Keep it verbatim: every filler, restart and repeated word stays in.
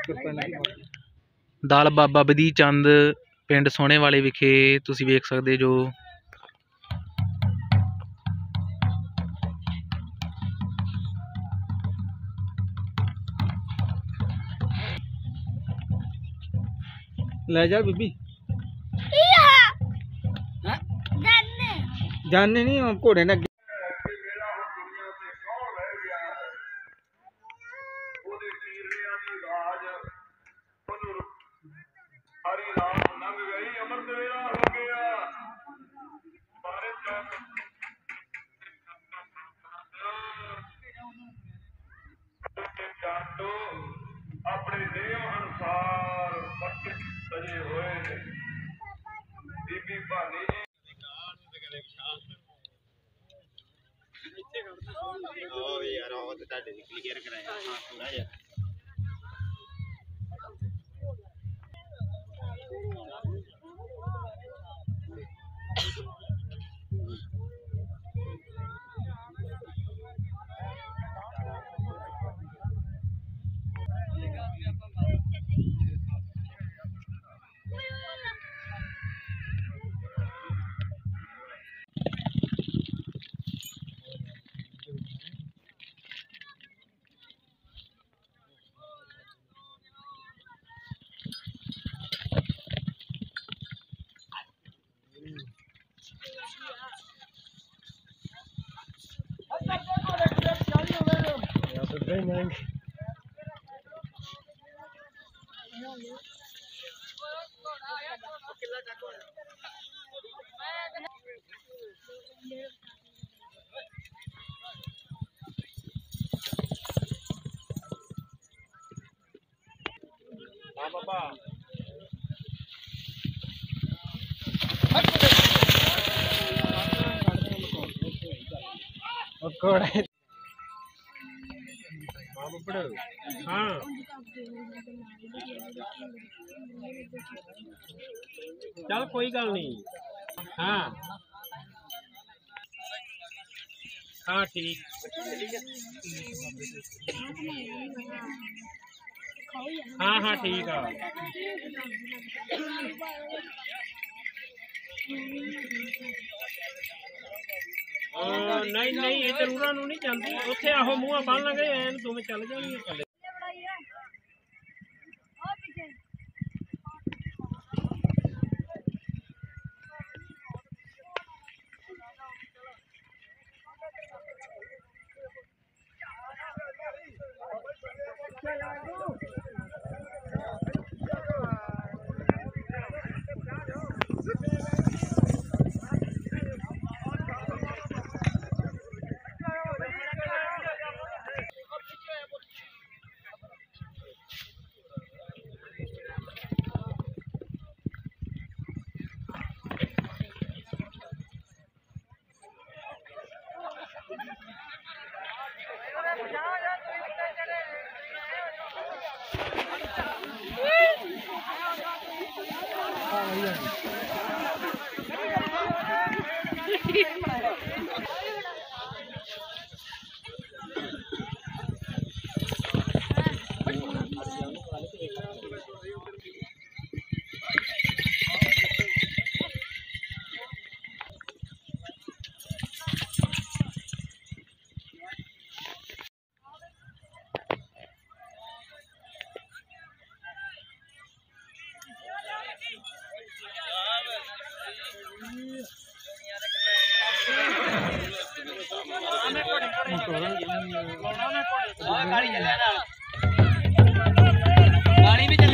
दल बाबा बधी चंद पिंड सोहने वाले विखे तुसीं वेख सकदे जो ले जा बीबी जाने नहीं घोड़े ने अपने नियम अनुसार सजे हुए बीबी भानी हाँ चल कोई गल नहीं। हाँ हाँ ठीक हाँ हाँ ठीक है नहीं नहीं ये जरूर नहीं चलती उत्थे आहो मूँह बन लगे एन तुम चल जाएंगे चले गाड़ी भी चले